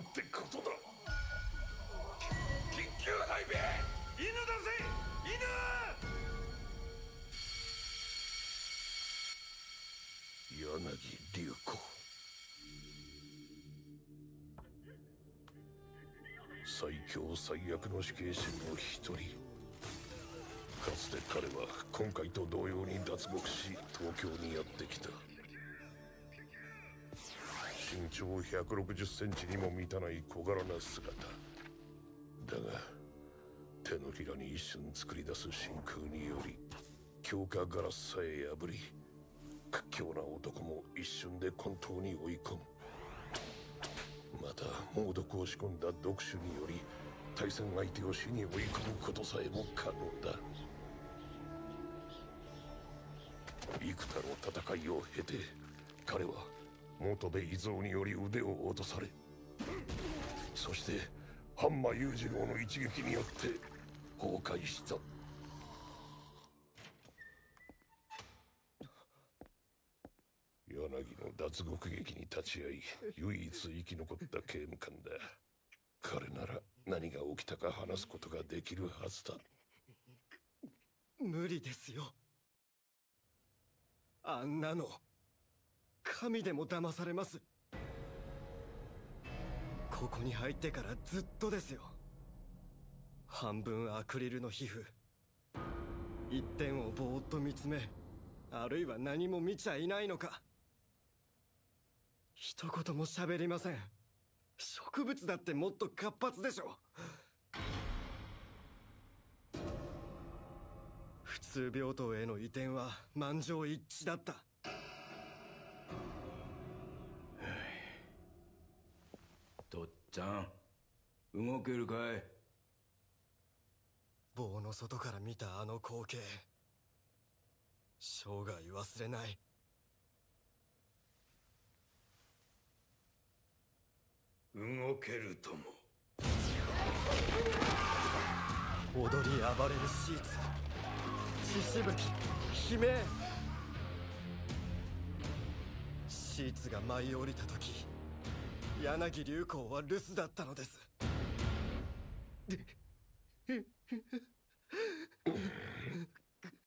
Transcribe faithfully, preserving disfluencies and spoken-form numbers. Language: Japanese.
てことだ。緊急配備。 犬だぜ、 犬。柳流子、最強最悪の死刑囚の一人。かつて彼は今回と同様に脱獄し東京にやってきた。身長ひゃくろくじゅっセンチにも満たない小柄な姿だが、手のひらに一瞬作り出す真空により強化ガラスさえ破り、屈強な男も一瞬で混沌に追い込む。また猛毒を仕込んだ毒種により対戦相手を死に追い込むことさえも可能だ。幾多の戦いを経て彼は元部伊蔵により腕を落とされ、そして半馬裕次郎の一撃によって崩壊した。柳の脱獄劇に立ち会い唯一生き残った刑務官だ。彼なら何が起きたか話すことができるはずだ。 無理ですよ。あんなの神でも騙されます。ここに入ってからずっとですよ。半分アクリルの皮膚、一点をぼーっと見つめ、あるいは何も見ちゃいないのか。一言も喋りません。植物だってもっと活発でしょ。普通病棟への移転は満場一致だった。 とっちゃん、動けるかい？ 棒の外から見たあの光景、生涯忘れない。 動けるとも。 踊り暴れるシーツ、血しぶき、悲鳴。シーツが舞い降りた時、柳流子は留守だったのです。